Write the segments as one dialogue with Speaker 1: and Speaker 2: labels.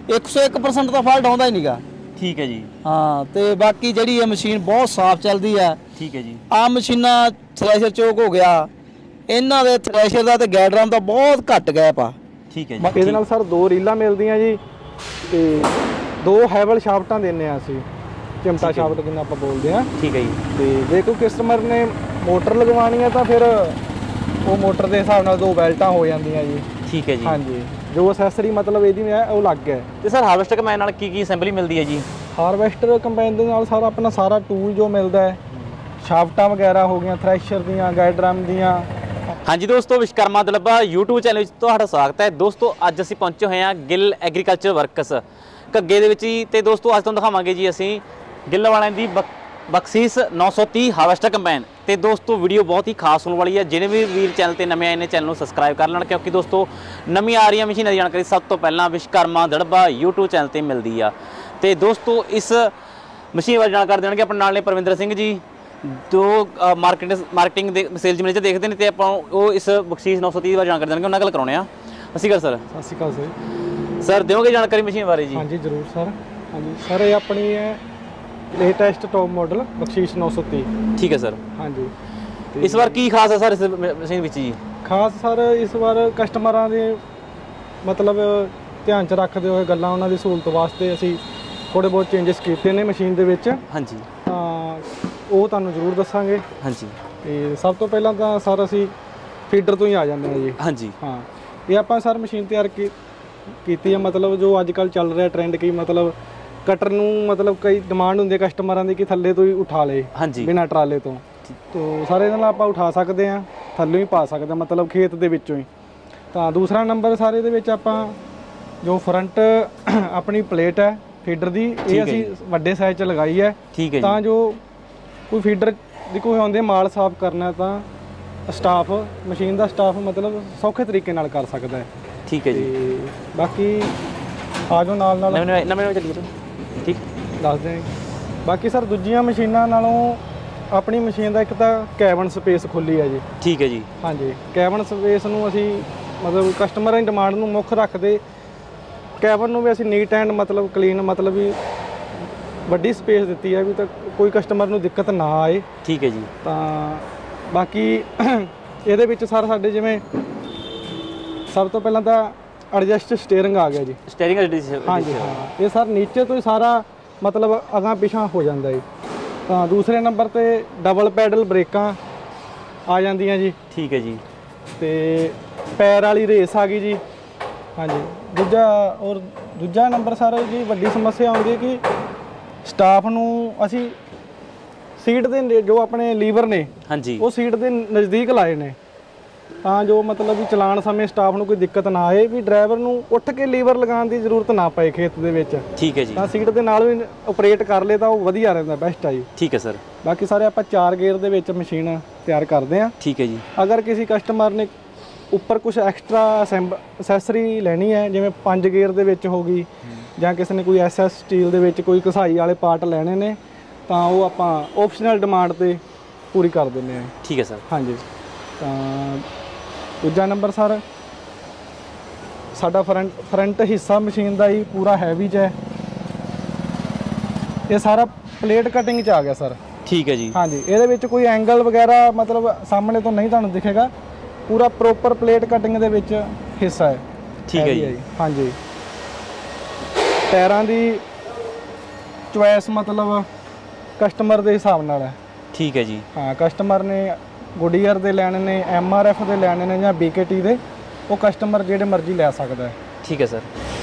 Speaker 1: 101% ਦਾ fault ਆਉਂਦਾ ਹੀ ਨਹੀਂਗਾ।
Speaker 2: ठीक है जी।
Speaker 1: हाँ तो बाकी जी ये मशीन बहुत साफ चलती है।
Speaker 2: ठीक है जी।
Speaker 1: आम मशीना थ्रैशर चौक हो गया, इन्हों के थ्रैशर का तो गैडराम का बहुत घट गैप आ।
Speaker 2: ठीक है जी।
Speaker 3: ये सर 2 रीलां मिलदियां जी ते 2 हैवल शाफ्टां देने असीं, चिमटा शाफ्ट जिन्ना आपां बोलदे आ।
Speaker 2: ठीक है जी।
Speaker 3: ते जे कोई कस्टमर ने मोटर लगवानी है तो फिर वो मोटर के हिसाब नाल 2 बेल्टां हो जांदियां जी।
Speaker 2: ठीक है जी।
Speaker 3: हाँ जी, जो असैसरी मतलब ਇਹਦੀ ਹੈ ਉਹ ਲੱਗ ਹੈ।
Speaker 2: ਤੇ ਸਰ ਹਾਰਵੈਸਟਰ ਕੰਬਾਈਨ ਨਾਲ ਕੀ ਅਸੈਂਬਲੀ ਮਿਲਦੀ ਹੈ ਜੀ?
Speaker 3: ਹਾਰਵੈਸਟਰ ਕੰਬਾਈਨ ਦੇ ਨਾਲ ਸਾਰਾ ਆਪਣਾ ਸਾਰਾ ਟੂਲ ਜੋ ਮਿਲਦਾ ਹੈ, ਸ਼ਾਫਟਾਂ ਵਗੈਰਾ ਹੋ ਗਈਆਂ, ਥ੍ਰੈਸ਼ਰ ਦੀਆਂ, ਗਾਈਡ ਡਰਮ ਦੀਆਂ।
Speaker 2: ਹਾਂਜੀ ਦੋਸਤੋ, ਵਿਸ਼ਕਰਮਾ ਦਲੱਬਾ YouTube ਚੈਨਲ ਵਿੱਚ ਤੁਹਾਡਾ ਸਵਾਗਤ ਹੈ। ਦੋਸਤੋ ਅੱਜ ਅਸੀਂ ਪਹੁੰਚੇ ਹੋਏ ਹਾਂ ਗਿੱਲ ਐਗਰੀਕਲਚਰ ਵਰਕਸ ਘੱਗੇ ਦੇ ਵਿੱਚ ਜੀ। ਤੇ ਦੋਸਤੋ ਅੱਜ ਤੁਹਾਨੂੰ ਦਿਖਾਵਾਂਗੇ ਜੀ ਅਸੀਂ ਗਿੱਲ ਵਾਲਿਆਂ ਦੀ ਬਖਸ਼ੀਸ਼ 930 ਹਾਰਵੈਸਟਰ ਕੰਬਾਈਨ। ਤੇ ਦੋਸਤੋ ਵੀਡੀਓ ਬਹੁਤ ਹੀ ਖਾਸ ਹੋਣ ਵਾਲੀ ਹੈ। ਜਿਹੜੇ ਵੀ ਵੀਰ ਚੈਨਲ ਤੇ ਨਵੇਂ ਆਏ ਨੇ ਚੈਨਲ ਨੂੰ ਸਬਸਕ੍ਰਾਈਬ ਕਰ ਲੈਣ, ਕਿਉਂਕਿ ਦੋਸਤੋ ਨਵੀਂ ਆ ਰਹੀਆਂ ਮਸ਼ੀਨਾਂ ਦੀ ਜਾਣਕਾਰੀ ਸਭ ਤੋਂ ਪਹਿਲਾਂ ਵਿਸ਼ਕਰਮਾ ਦਲੱਬਾ YouTube ਚੈਨਲ ਤੇ ਮਿਲਦੀ ਆ। ਤੇ ਦੋਸਤੋ ਇਸ ਮਸ਼ੀਨ ਬਾਰੇ ਜਾਣਕਾਰੀ ਦੇਣਗੇ ਆਪਣੇ ਨਾਲ ਨੇ ਪਰਵਿੰਦਰ ਸਿੰਘ ਜੀ, ਜੋ ਮਾਰਕੀਟਿੰਗ ਦੇ ਸੇਲਜ਼ ਮੈਨੇਜਰ ਦੇਖਦੇ ਨੇ, ਤੇ ਆਪਾਂ ਉਹ ਇਸ ਬਖਸ਼ੀਸ਼ 930 ਬਾਰੇ ਜਾਣਕਾਰੀ ਦੇਣਗੇ। ਉਹਨਾਂ ਨਾਲ ਗੱਲ ਕਰਾਉਣੇ ਆ। ਸਤਿ ਸ਼੍ਰੀ ਅਕਾਲ ਸਰ।
Speaker 3: ਸਤਿ ਸ਼੍ਰੀ ਅਕਾਲ ਸਰ।
Speaker 2: ਸਰ ਦਿਓਗੇ ਜਾਣਕਾਰੀ ਮਸ਼ੀਨ ਬਾਰੇ ਜੀ?
Speaker 3: ਹਾਂਜੀ ਜ਼ਰੂਰ ਸਰ। ਹਾਂਜੀ ਸਰ, ਇਹ ਆਪਣੀ ਹੈ लेटेस्ट टॉप मॉडल बख्शीश 930।
Speaker 2: ठीक है सर।
Speaker 3: हाँ जी।
Speaker 2: इस बार की खास है सर इस मशीन विच जी?
Speaker 3: खास सर इस बार कस्टमर के मतलब ध्यान च रखते हुए गल्लां उन्हां दी सहूलत वास्ते असीं थोड़े बहुत चेंजिस कीते ने मशीन दे विच।
Speaker 2: हाँ जी।
Speaker 3: ਉਹ ਤੁਹਾਨੂੰ ਜ਼ਰੂਰ ਦੱਸਾਂਗੇ।
Speaker 2: ਹਾਂਜੀ।
Speaker 3: ਤੇ ਸਭ ਤੋਂ ਪਹਿਲਾਂ ਤਾਂ ਸਰ ਅਸੀਂ ਫੀਡਰ ਤੋਂ ਹੀ ਆ ਜਾਂਦੇ ਹਾਂ ਜੀ।
Speaker 2: ਹਾਂਜੀ।
Speaker 3: ਹਾਂ, ਇਹ ਆਪਾਂ ਸਰ ਮਸ਼ੀਨ ਤਿਆਰ ਕੀਤੀ ਹੈ, ਮਤਲਬ ਜੋ ਅੱਜ ਕੱਲ੍ਹ ਚੱਲ ਰਿਹਾ ਟ੍ਰੈਂਡ ਕੀ ਮਤਲਬ कटर ਨੂੰ ਮਤਲਬ ਕਈ ਡਿਮਾਂਡ ਹੁੰਦੀ ਹੈ ਕਸਟਮਰਾਂ ਦੀ ਕਿ ਥੱਲੇ ਤੋਂ ਹੀ ਉਠਾ ਲੇ ਬਿਨਾਂ ਟਰਾਲੇ ਤੋਂ। ਤੋ ਸਾਰੇ ਨਾਲ ਆਪਾਂ ਉਠਾ ਸਕਦੇ ਹਾਂ, ਥੱਲੇ ਹੀ ਪਾ ਸਕਦੇ ਹਾਂ, ਮਤਲਬ ਖੇਤ ਦੇ ਵਿੱਚੋਂ ਹੀ। ਤਾਂ ਦੂਸਰਾ ਨੰਬਰ ਸਾਰੇ ਦੇ ਵਿੱਚ ਆਪਾਂ ਜੋ ਫਰੰਟ ਆਪਣੀ ਪਲੇਟ ਹੈ ਫੀਡਰ ਦੀ, ਇਹ ਅਸੀਂ ਵੱਡੇ ਸਾਈਜ਼ 'ਚ ਲਗਾਈ ਹੈ।
Speaker 2: ਠੀਕ ਹੈ।
Speaker 3: ਤਾਂ ਜੋ ਕੋਈ ਫੀਡਰ ਦੀ ਕੋਈ ਆਉਂਦੇ ਮਾਲ ਸਾਫ਼ ਕਰਨਾ ਤਾਂ ਸਟਾਫ ਮਸ਼ੀਨ ਦਾ ਸਟਾਫ ਮਤਲਬ ਸੌਖੇ ਤਰੀਕੇ ਨਾਲ ਕਰ ਸਕਦਾ ਹੈ।
Speaker 2: ਠੀਕ ਹੈ ਜੀ।
Speaker 3: ਬਾਕੀ ਆ ਜਾਓ ਨਾਲ ਨਾਲ
Speaker 2: ਨਵੇਂ ਚੱਲੀਏ। ਠੀਕ
Speaker 3: ਦੱਸਦੇ ਹਾਂ। ਬਾਕੀ ਸਰ ਦੂਜੀਆਂ ਮਸ਼ੀਨਾਂ ਨਾਲੋਂ ਆਪਣੀ ਮਸ਼ੀਨ ਦਾ ਇੱਕ ਤਾਂ ਕੈਬਨ ਸਪੇਸ ਖੁੱਲੀ ਹੈ ਜੀ।
Speaker 2: ਠੀਕ ਹੈ ਜੀ। ਹਾਂਜੀ,
Speaker 3: ਕੈਬਨ ਸਪੇਸ ਨੂੰ ਅਸੀਂ ਮਤਲਬ ਕਸਟਮਰਾਂ ਦੀ ਡਿਮਾਂਡ ਨੂੰ ਮੁੱਖ ਰੱਖਦੇ ਕੈਬਨ ਨੂੰ ਵੀ ਅਸੀਂ ਨੀਟ ਐਂਡ ਮਤਲਬ ਕਲੀਨ ਮਤਲਬ ਵੀ ਵੱਡੀ ਸਪੇਸ ਦਿੱਤੀ ਹੈ ਵੀ ਤਾਂ ਕੋਈ ਕਸਟਮਰ ਨੂੰ ਦਿੱਕਤ ਨਾ ਆਏ।
Speaker 2: ਠੀਕ ਹੈ ਜੀ। ਤਾਂ
Speaker 3: ਬਾਕੀ ਇਹਦੇ ਵਿੱਚ ਸਰ ਸਾਡੇ ਜਿਵੇਂ ਸਭ ਤੋਂ ਪਹਿਲਾਂ ਤਾਂ ਐਡਜਸਟ ਸਟੀਅਰਿੰਗ ਆ ਗਿਆ ਜੀ।
Speaker 2: Steering adjust. ਹਾਂਜੀ
Speaker 3: ਹਾਂ, ਇਹ ਸਰ ਨੀਚੇ ਤੋਂ ਹੀ ਸਾਰਾ ਮਤਲਬ ਅਗਾਂਹ ਪਿਛਾਂ ਹੋ ਜਾਂਦਾ ਜੀ। ਤਾਂ ਦੂਸਰੇ ਨੰਬਰ ਤੇ ਡਬਲ ਪੈਡਲ ਬ੍ਰੇਕਾਂ ਆ ਜਾਂਦੀਆਂ ਜੀ।
Speaker 2: ਠੀਕ ਹੈ ਜੀ।
Speaker 3: ਤੇ ਪੈਰ ਵਾਲੀ ਰੇਸ ਆ ਗਈ ਜੀ। ਹਾਂਜੀ। ਦੂਜਾ ਨੰਬਰ ਸਰ ਜੀ ਵੱਡੀ ਸਮੱਸਿਆ ਆਉਂਦੀ ਹੈ ਕਿ ਸਟਾਫ ਨੂੰ ਅਸੀਂ ਸੀਟ ਦੇ ਜੋ ਆਪਣੇ ਲੀਵਰ ਨੇ, ਹਾਂਜੀ, ਉਹ ਸੀਟ ਦੇ ਨਜ਼ਦੀਕ ਲਾਏ ਨੇ ਤਾਂ ਜੋ ਮਤਲਬ ਵੀ ਚਲਾਉਣ ਸਮੇਂ ਸਟਾਫ ਨੂੰ ਕੋਈ ਦਿੱਕਤ ਨਾ ਆਏ, ਵੀ ਡਰਾਈਵਰ ਨੂੰ ਉੱਠ ਕੇ ਲੀਵਰ ਲਗਾਉਣ ਦੀ ਜ਼ਰੂਰਤ ਨਾ ਪਏ ਖੇਤ ਦੇ ਵਿੱਚ।
Speaker 2: ਠੀਕ ਹੈ ਜੀ।
Speaker 3: ਤਾਂ ਸੀਟ ਦੇ ਨਾਲ ਵੀ ਆਪਰੇਟ ਕਰ ਲੇ ਤਾਂ ਉਹ ਵਧੀਆ ਰਹਿੰਦਾ, ਬੈਸਟ ਆ ਜੀ।
Speaker 2: ਠੀਕ ਹੈ ਸਰ।
Speaker 3: ਬਾਕੀ ਸਾਰੇ ਆਪਾਂ 4 ਗੇਅਰ ਦੇ ਵਿੱਚ ਮਸ਼ੀਨ ਤਿਆਰ ਕਰਦੇ ਹਾਂ।
Speaker 2: ਠੀਕ ਹੈ ਜੀ।
Speaker 3: ਅਗਰ ਕਿਸੇ ਕਸਟਮਰ ਨੇ ਉੱਪਰ ਕੁਝ ਐਕਸਟਰਾ ਅਸੈਸਰੀ ਲੈਣੀ ਹੈ, ਜਿਵੇਂ 5 ਗੇਅਰ ਦੇ ਵਿੱਚ ਹੋ ਗਈ, ਜਾਂ ਕਿਸੇ ਨੇ ਕੋਈ SS ਸਟੀਲ ਦੇ ਵਿੱਚ ਕੋਈ ਘਸਾਈ ਵਾਲੇ ਪਾਰਟ ਲੈਣੇ ਨੇ, ਤਾਂ ਉਹ ਆਪਾਂ ਓਪਸ਼ਨਲ ਡਿਮਾਂਡ 'ਤੇ ਪੂਰੀ ਕਰ ਦਿੰਦੇ ਹਾਂ।
Speaker 2: ਠੀਕ ਹੈ ਸਰ। ਹਾਂਜੀ।
Speaker 3: ਤਾਂ ਦੂਜਾ ਨੰਬਰ ਸਰ ਸਾਡਾ ਫਰੰਟ ਹਿੱਸਾ ਮਸ਼ੀਨ ਦਾ ਹੀ ਪੂਰਾ ਹੈਵੀ 'ਚ ਹੈ। ਇਹ ਸਾਰਾ ਪਲੇਟ ਕਟਿੰਗ 'ਚ ਆ ਗਿਆ ਸਰ।
Speaker 2: ਠੀਕ ਹੈ ਜੀ। ਹਾਂਜੀ।
Speaker 3: ਇਹਦੇ ਵਿੱਚ ਕੋਈ ਐਂਗਲ ਵਗੈਰਾ ਮਤਲਬ ਸਾਹਮਣੇ ਤੋਂ ਨਹੀਂ ਤੁਹਾਨੂੰ ਦਿਖੇਗਾ, ਪੂਰਾ ਪ੍ਰੋਪਰ ਪਲੇਟ ਕਟਿੰਗ ਦੇ ਵਿੱਚ ਹਿੱਸਾ ਹੈ।
Speaker 2: ਠੀਕ ਹੈ ਜੀ।
Speaker 3: ਹਾਂਜੀ। ਟਾਇਰਾਂ ਦੀ ਚੁਆਇਸ ਮਤਲਬ ਕਸਟਮਰ ਦੇ ਹਿਸਾਬ ਨਾਲ ਹੈ। ਠੀਕ ਹੈ ਜੀ। ਹਾਂ, ਕਸਟਮਰ ਨੇ ਗੁਡੀਅਰ ਦੇ ਲੈਣੇ ਨੇ, MRF ਦੇ ਲੈਣੇ ਨੇ ਜਾਂ BKT ਦੇ, ਉਹ ਕਸਟਮਰ ਜਿਹੜੇ ਮਰਜ਼ੀ ਲੈ ਸਕਦਾ ਹੈ। ਠੀਕ ਹੈ ਸਰ।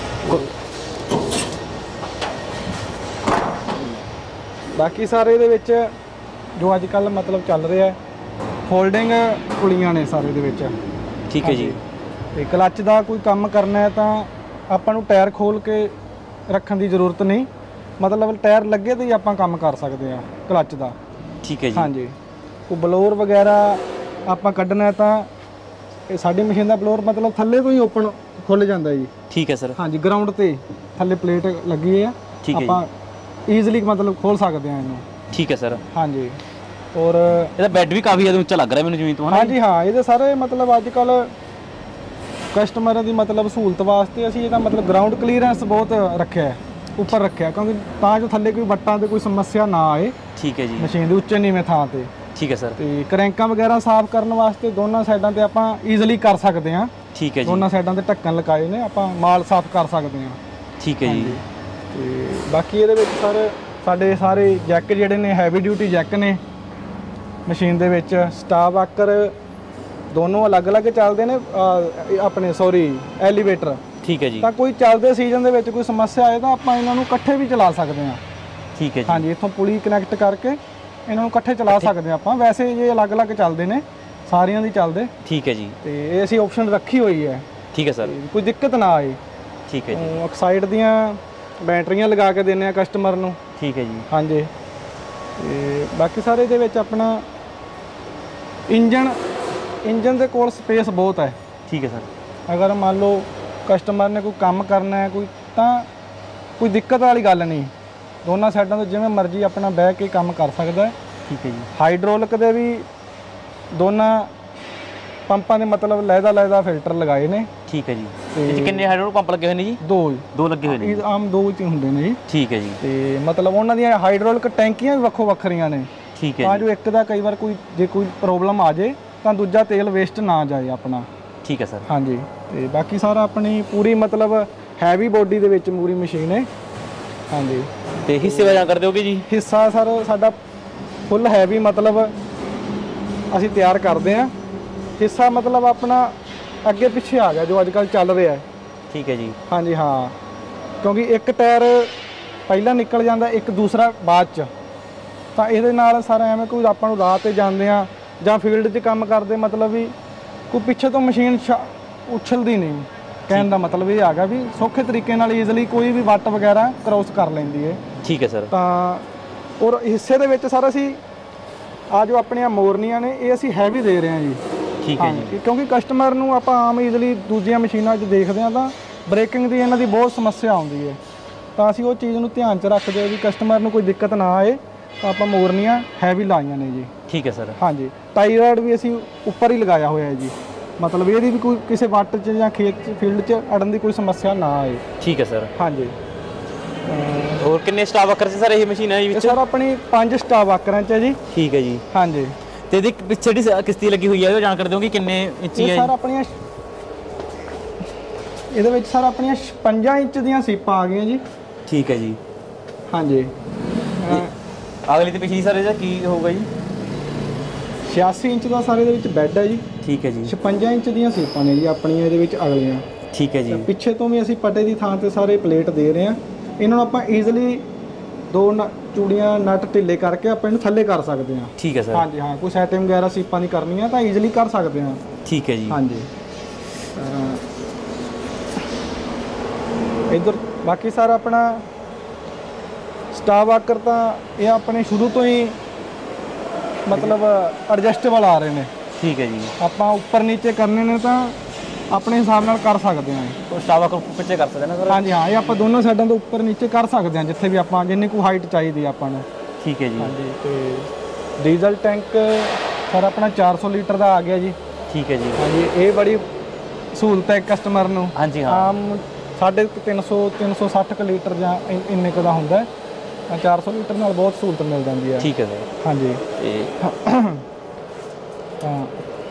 Speaker 3: ਬਾਕੀ ਸਾਰੇ ਇਹਦੇ ਵਿੱਚ ਜੋ ਅੱਜ ਕੱਲ੍ਹ ਮਤਲਬ ਚੱਲ ਰਿਹਾ ਫੋਲਡਿੰਗ ਪੁਲੀਆਂ ਨੇ ਸਾਰੇ ਦੇ ਵਿੱਚ। ਠੀਕ ਹੈ ਜੀ। ਤੇ ਕਲੱਚ ਦਾ ਕੋਈ ਕੰਮ ਕਰਨਾ ਹੈ ਤਾਂ ਆਪਾਂ ਨੂੰ ਟਾਇਰ ਖੋਲ ਕੇ ਰੱਖਣ ਦੀ ਜ਼ਰੂਰਤ ਨਹੀਂ, ਮਤਲਬ ਟਾਇਰ ਲੱਗੇ ਤੇ ਹੀ ਆਪਾਂ ਕੰਮ ਕਰ ਸਕਦੇ ਹਾਂ ਕਲੱਚ ਦਾ। ਠੀਕ ਹੈ ਜੀ। ਹਾਂਜੀ। ਉਹ ਬਲੋਰ ਵਗੈਰਾ ਆਪਾਂ ਕੱਢਣਾ ਤਾਂ ਇਹ ਸਾਡੀ ਮਸ਼ੀਨ ਦਾ ਬਲੋਰ ਮਤਲਬ ਥੱਲੇ ਤੋਂ ਹੀ ਓਪਨ ਖੁੱਲ ਜਾਂਦਾ ਜੀ। ਠੀਕ ਹੈ ਸਰ। ਹਾਂਜੀ, ਗਰਾਊਂਡ ਤੇ ਥੱਲੇ ਪਲੇਟ ਲੱਗੀ ਹੈ, ਆਪਾਂ ਈਜ਼ੀਲੀ ਮਤਲਬ ਖੋਲ ਸਕਦੇ ਹਾਂ ਇਹਨੂੰ। ਠੀਕ ਹੈ ਸਰ। ਹਾਂਜੀ। ਔਰ ਇਹਦਾ ਬੈੱਡ ਵੀ ਕਾਫੀ ਜ਼ਿਆਦਾ ਉੱਚਾ ਲੱਗ ਰਿਹਾ ਮੈਨੂੰ ਜਿਵੇਂ ਤੋਂ। ਹਾਂਜੀ ਹਾਂ, ਇਹਦੇ ਸਾਰੇ ਮਤਲਬ ਅੱਜ ਕੱਲ੍ਹ ਕਸਟਮਰਾਂ ਦੀ ਮਤਲਬ ਸਹੂਲਤ ਵਾਸਤੇ ਅਸੀਂ ਇਹਦਾ ਮਤਲਬ ਗਰਾਊਂਡ ਕਲੀਅਰੈਂਸ ਬਹੁਤ ਰੱਖਿਆ ਹੈ, ਉੱਪਰ ਰੱਖਿਆ, ਕਿਉਂਕਿ ਤਾਂ ਜੋ ਥੱਲੇ ਕੋਈ ਵੱਟਾਂ ਤੇ ਕੋਈ ਸਮੱਸਿਆ ਨਾ ਆਏ
Speaker 2: ਠੀਕ ਹੈ ਜੀ
Speaker 3: ਮਸ਼ੀਨ ਦੇ ਉੱਚੇ ਨੀਵੇਂ ਥਾਂ ਤੇ।
Speaker 2: ਠੀਕ ਹੈ ਸਰ।
Speaker 3: ਤੇ ਕਰੈਂਕਾਂ ਵਗੈਰਾ ਸਾਫ਼ ਕਰਨ ਵਾਸਤੇ ਦੋਨਾਂ ਸਾਈਡਾਂ ਤੇ ਆਪਾਂ ਈਜ਼ੀਲੀ ਕਰ ਸਕਦੇ ਹਾਂ।
Speaker 2: ਠੀਕ ਹੈ ਜੀ।
Speaker 3: ਦੋਨਾਂ ਸਾਈਡਾਂ ਤੇ ਢੱਕਣ ਲਗਾਏ ਨੇ, ਆਪਾਂ ਮਾਲ ਸਾਫ਼ ਕਰ ਸਕਦੇ ਹਾਂ।
Speaker 2: ਠੀਕ ਹੈ ਜੀ।
Speaker 3: ਤੇ ਬਾਕੀ ਇਹਦੇ ਵਿੱਚ ਸਰ ਸਾਡੇ ਸਾਰੇ ਜੈਕ ਜਿਹੜੇ ਨੇ ਹੈਵੀ ਡਿਊਟੀ ਜੈਕ ਨੇ ਮਸ਼ੀਨ ਦੇ ਵਿੱਚ। ਸਟਾਫ ਆਕਰ ਦੋਨੋਂ ਅਲੱਗ-ਅਲੱਗ ਚੱਲਦੇ ਨੇ, ਆਪਣੇ ਐਲੀਵੇਟਰ।
Speaker 2: ਠੀਕ ਹੈ ਜੀ।
Speaker 3: ਤਾਂ ਕੋਈ ਚੱਲਦੇ ਸੀਜ਼ਨ ਦੇ ਵਿੱਚ ਕੋਈ ਸਮੱਸਿਆ ਆਏ ਤਾਂ ਆਪਾਂ ਇਹਨਾਂ ਨੂੰ ਇਕੱਠੇ ਵੀ ਚਲਾ ਸਕਦੇ ਹਾਂ।
Speaker 2: ਠੀਕ ਹੈ ਜੀ।
Speaker 3: ਹਾਂਜੀ, ਇੱਥੋਂ ਪੁਲੀ ਕਨੈਕਟ ਕਰਕੇ ਇਹਨਾਂ ਨੂੰ ਇਕੱਠੇ ਚਲਾ ਸਕਦੇ ਹਾਂ ਆਪਾਂ। ਵੈਸੇ ਇਹ ਅਲੱਗ-ਅਲੱਗ ਚੱਲਦੇ ਨੇ, ਸਾਰਿਆਂ ਦੀ ਚੱਲਦੇ।
Speaker 2: ਠੀਕ ਹੈ ਜੀ।
Speaker 3: ਤੇ ਇਹ ਅਸੀਂ ਆਪਸ਼ਨ ਰੱਖੀ ਹੋਈ ਹੈ।
Speaker 2: ਠੀਕ ਹੈ ਸਰ।
Speaker 3: ਕੋਈ ਦਿੱਕਤ ਨਾ ਆਏ।
Speaker 2: ਠੀਕ ਹੈ ਜੀ।
Speaker 3: ਆਕਸਾਈਡ ਦੀਆਂ ਬੈਟਰੀਆਂ ਲਗਾ ਕੇ ਦਿੰਦੇ ਆ ਕਸਟਮਰ ਨੂੰ।
Speaker 2: ਠੀਕ ਹੈ ਜੀ।
Speaker 3: ਹਾਂਜੀ। ਤੇ ਬਾਕੀ ਸਾਰੇ ਇਹਦੇ ਵਿੱਚ ਆਪਣਾ ਇੰਜਨ ਦੇ ਕੋਲ ਸਪੇਸ ਬਹੁਤ ਹੈ।
Speaker 2: ਠੀਕ ਹੈ ਸਰ।
Speaker 3: ਅਗਰ ਮੰਨ ਲਓ ਕਸਟਮਰ ਨੇ ਕੋਈ ਕੰਮ ਕਰਨਾ ਹੈ ਤਾਂ ਕੋਈ ਦਿੱਕਤ ਵਾਲੀ ਗੱਲ ਨਹੀਂ, ਦੋਨਾਂ ਸਾਈਡਾਂ ਤੋਂ ਜਿਵੇਂ ਮਰਜ਼ੀ ਆਪਣਾ ਬਹਿ ਕੇ ਕੰਮ ਕਰ ਸਕਦਾ ਹੈ।
Speaker 2: ਠੀਕ ਹੈ ਜੀ।
Speaker 3: ਹਾਈਡ੍ਰੋਲਿਕ ਦੇ ਵੀ ਦੋਨਾਂ ਪੰਪਾਂ ਦੇ ਮਤਲਬ ਲਹਿਦਾ ਫਿਲਟਰ ਲਗਾਏ ਨੇ।
Speaker 2: ਠੀਕ ਹੈ ਜੀ। ਇਹ 'ਚ ਕਿੰਨੇ ਹਾਈਡ੍ਰੋਲਿਕ ਪੰਪ ਲੱਗੇ ਹੋਏ ਨੇ ਜੀ? ਦੋ ਲੱਗੇ ਹੋਏ ਨੇ।
Speaker 3: ਇਹ ਆਮ ਦੋ ਹੀ ਹੁੰਦੇ ਨੇ ਜੀ।
Speaker 2: ਠੀਕ ਹੈ ਜੀ।
Speaker 3: ਤੇ ਮਤਲਬ ਉਹਨਾਂ ਦੀਆਂ ਹਾਈਡ੍ਰੋਲਿਕ ਟੈਂਕੀਆਂ ਵੀ ਵੱਖਰੀਆਂ ਨੇ।
Speaker 2: ਠੀਕ ਹੈ
Speaker 3: ਤਾਂ
Speaker 2: ਜੀ।
Speaker 3: ਜੋ ਇੱਕ ਦਾ ਕਈ ਵਾਰ ਜੇ ਕੋਈ ਪ੍ਰੋਬਲਮ ਆ ਜੇ ਤਾਂ ਦੂਜਾ ਤੇਲ ਵੇਸਟ ਨਾ ਜਾਏ ਆਪਣਾ।
Speaker 2: ਠੀਕ ਹੈ ਸਰ।
Speaker 3: ਹਾਂਜੀ। ਤੇ ਬਾਕੀ ਸਾਰਾ ਆਪਣੀ ਪੂਰੀ ਮਤਲਬ ਹੈਵੀ ਬੋਡੀ ਦੇ ਵਿੱਚ ਪੂਰੀ ਮਸ਼ੀਨ ਹੈ। ਹਾਂਜੀ।
Speaker 2: ਤੇ ਹਿੱਸੇ ਵਜਾ ਕਰ ਦਿਓਗੇ ਜੀ?
Speaker 3: ਹਿੱਸਾ ਸਰ ਸਾਡਾ ਫੁੱਲ ਹੈਵੀ ਮਤਲਬ ਅਸੀਂ ਤਿਆਰ ਕਰਦੇ ਹਾਂ। ਹਿੱਸਾ ਮਤਲਬ ਆਪਣਾ ਅੱਗੇ ਪਿੱਛੇ ਆ ਗਿਆ ਜੋ ਅੱਜ ਕੱਲ੍ਹ ਚੱਲ ਰਿਹਾ ਹੈ।
Speaker 2: ਠੀਕ ਹੈ ਜੀ।
Speaker 3: ਹਾਂਜੀ ਹਾਂ, ਕਿਉਂਕਿ ਇੱਕ ਟਾਇਰ ਪਹਿਲਾਂ ਨਿਕਲ ਜਾਂਦਾ, ਇੱਕ ਦੂਸਰਾ ਬਾਅਦ 'ਚ। ਤਾਂ ਇਹਦੇ ਨਾਲ ਸਾਰਾ ਐਵੇਂ ਕੋਈ ਆਪਾਂ ਨੂੰ ਰਾਹ 'ਤੇ ਜਾਂਦੇ ਆ ਜਾਂ ਫੀਲਡ 'ਚ ਕੰਮ ਕਰਦੇ ਮਤਲਬ ਵੀ ਕੋਈ ਪਿੱਛੇ ਤੋਂ ਮਸ਼ੀਨ ਉਛਲਦੀ ਨਹੀਂ। ਕਹਿਣ ਦਾ ਮਤਲਬ ਇਹ ਆ ਗਿਆ ਵੀ ਸੌਖੇ ਤਰੀਕੇ ਨਾਲ ਈਜ਼ੀਲੀ ਕੋਈ ਵੀ ਵੱਟ ਵਗੈਰਾ ਕ੍ਰੋਸ ਕਰ ਲੈਂਦੀ ਹੈ।
Speaker 2: ਠੀਕ ਹੈ ਸਰ।
Speaker 3: ਤਾਂ ਔਰ ਹਿੱਸੇ ਦੇ ਵਿੱਚ ਸਰ ਅਸੀਂ ਆ ਜੋ ਆਪਣੀਆਂ ਮੋਰਨੀਆਂ ਨੇ ਇਹ ਅਸੀਂ ਹੈਵੀ ਦੇ ਰਹੇ ਹਾਂ ਜੀ।
Speaker 2: ਠੀਕ ਹੈ ਜੀ।
Speaker 3: ਕਿਉਂਕਿ ਕਸਟਮਰ ਨੂੰ ਆਪਾਂ ਆਮ ਈਜ਼ੀਲੀ ਦੂਜੀਆਂ ਮਸ਼ੀਨਾਂ 'ਚ ਦੇਖਦੇ ਹਾਂ ਤਾਂ ਬ੍ਰੇਕਿੰਗ ਦੀ ਇਹਨਾਂ ਦੀ ਬਹੁਤ ਸਮੱਸਿਆ ਆਉਂਦੀ ਹੈ। ਤਾਂ ਅਸੀਂ ਉਹ ਚੀਜ਼ ਨੂੰ ਧਿਆਨ 'ਚ ਰੱਖਦੇ ਹਾਂ ਵੀ ਕਸਟਮਰ ਨੂੰ ਕੋਈ ਦਿੱਕਤ ਨਾ ਆਏ, ਤਾਂ ਆਪਾਂ ਮੋਰਨੀਆਂ ਹੈਵੀ ਲਾਈਆਂ ਨੇ ਜੀ।
Speaker 2: ਠੀਕ ਹੈ ਸਰ।
Speaker 3: ਹਾਂਜੀ। ਟਾਈ ਰਾਡ ਵੀ ਅਸੀਂ ਉੱਪਰ ਹੀ ਲਗਾਇਆ ਹੋਇਆ ਹੈ ਜੀ, ਮਤਲਬ ਇਹਦੀ ਵੀ ਕੋਈ ਕਿਸੇ ਵੱਟ 'ਚ ਜਾਂ ਖੇਤ 'ਚ ਫੀਲਡ 'ਚ ਅੜਨ ਦੀ ਕੋਈ ਸਮੱਸਿਆ ਨਾ ਆਏ।
Speaker 2: ਠੀਕ ਹੈ ਸਰ।
Speaker 3: ਹਾਂਜੀ।
Speaker 2: ਹੋਰ ਕਿੰਨੇ ਸਟਾਫ ਵਰਕਰ ਸੀ ਸਰ ਇਹ ਮਸ਼ੀਨ ਹੈ ਜੀ ਵਿੱਚ?
Speaker 3: ਸਰ ਆਪਣੀ 5 ਸਟਾਫ ਵਰਕਰਾਂ 'ਚ ਹੈ ਜੀ। ਠੀਕ
Speaker 2: ਹੈ ਜੀ।
Speaker 3: ਹਾਂਜੀ।
Speaker 2: ਤੇ ਇਹਦੀ ਪਿੱਛੇ ਜਿਹੜੀ ਕਿਸ਼ਤੀ ਲੱਗੀ ਹੋਈ ਹੈ ਉਹ ਜਾਣਕਾਰੀ ਦਿਓਗੇ ਕਿੰਨੇ ਇੰਚੀ ਹੈ?
Speaker 3: ਸਰ ਆਪਣੀਆਂ ਇਹਦੇ ਵਿੱਚ ਸਰ ਆਪਣੀਆਂ 56 ਇੰਚ ਦੀਆਂ ਸੀਪਾਂ ਆ ਗਈਆਂ ਜੀ। ਠੀਕ ਹੈ ਜੀ। ਹਾਂਜੀ।
Speaker 2: ਅਗਲੀ ਤੇ ਪਿਛਲੀ ਸਰ ਇਹਦਾ ਕੀ ਹੋਊਗਾ ਜੀ?
Speaker 3: 86 ਇੰਚ ਦਾ ਸਾਰੇ ਦੇ ਵਿੱਚ ਬੈੱਡ ਹੈ ਜੀ। ਠੀਕ ਹੈ ਜੀ। 56 ਇੰਚ ਦੀਆਂ ਸੀਪਾਂ ਨੇ ਜੀ ਆਪਣੀਆਂ ਇਹਦੇ ਵਿੱਚ ਅਗਲੀਆਂ। ਠੀਕ ਹੈ ਜੀ। ਪਿੱਛੇ ਤੋਂ ਵੀ ਅਸੀਂ ਪੱਟੇ ਦੀ ਥਾਂ ਤੇ ਸਾਰੇ ਪਲੇਟ ਦੇ ਰਹੇ ਹਾਂ। ਇਹਨਾਂ ਨੂੰ ਆਪਾਂ ਈਜ਼ੀਲੀ ਦੋ ਚੂੜੀਆਂ ਨਟ ਢਿੱਲੇ ਕਰਕੇ ਆਪਾਂ ਇਹਨੂੰ ਥੱਲੇ ਕਰ ਸਕਦੇ ਹਾਂ। ਠੀਕ ਹੈ ਸਰ। ਹਾਂਜੀ ਹਾਂ, ਕੋਈ ਸੈਟਿੰਗ ਵਗੈਰਾ ਸੀਪਾਂ ਦੀ ਕਰਨੀ ਹੈ ਤਾਂ ਈਜ਼ੀਲੀ ਕਰ ਸਕਦੇ ਹਾਂ। ਠੀਕ ਹੈ ਜੀ। ਹਾਂਜੀ। ਇੱਧਰ ਬਾਕੀ ਸਰ ਆਪਣਾ ਸਟਾਫ ਵਾਕਰ ਤਾਂ ਇਹ ਆਪਣੇ ਸ਼ੁਰੂ ਤੋਂ ਹੀ ਮਤਲਬ ਐਡਜਸਟੇਬਲ ਆ ਰਹੇ ਨੇ। ਠੀਕ ਹੈ ਜੀ। ਆਪਾਂ ਉੱਪਰ ਨੀਚੇ ਕਰਨੇ ਨੇ ਤਾਂ ਆਪਣੇ ਹਿਸਾਬ ਨਾਲ ਕਰ ਸਕਦੇ ਹਾਂ। ਉਹ ਸਟਾਫ ਵਾਕਰ ਪਿੱਛੇ ਕਰ ਸਕਦੇ ਨਾ ਸਰ? ਹਾਂਜੀ ਹਾਂ, ਇਹ ਆਪਾਂ ਦੋਨੋਂ ਸਾਈਡਾਂ ਤੋਂ ਉੱਪਰ ਨੀਚੇ ਕਰ ਸਕਦੇ ਹਾਂ ਜਿੱਥੇ ਵੀ ਆਪਾਂ ਜਿੰਨੀ ਕੋਈ ਹਾਈਟ ਚਾਹੀਦੀ ਆਪਾਂ ਨੂੰ। ਠੀਕ ਹੈ ਜੀ। ਹਾਂਜੀ। ਤੇ ਡੀਜ਼ਲ ਟੈਂਕ ਸਰ ਆਪਣਾ 400 ਲੀਟਰ ਦਾ ਆ ਗਿਆ ਜੀ। ਠੀਕ ਹੈ ਜੀ। ਹਾਂਜੀ, ਇਹ ਬੜੀ ਸਹੂਲਤ ਹੈ ਕਸਟਮਰ ਨੂੰ। ਹਾਂਜੀ ਹਾਂ। ਆਮ 350 360 ਲੀਟਰ ਜਾਂ ਇੰਨੇ ਕੁ ਦਾ ਹੁੰਦਾ ਹੈ, ਤਾਂ 400 ਲੀਟਰ ਨਾਲ ਬਹੁਤ ਸਹੂਲਤ ਮਿਲ ਜਾਂਦੀ ਹੈ। ਠੀਕ ਹੈ ਸਰ। ਹਾਂਜੀ। ਤਾਂ